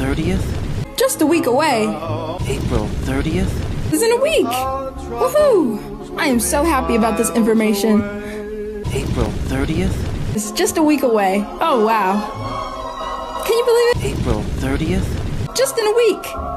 30th? Just a week away. April 30th? It's in a week. Woohoo! I am so happy about this information. April 30th? It's just a week away. Oh, wow. Can you believe it? April 30th? Just in a week.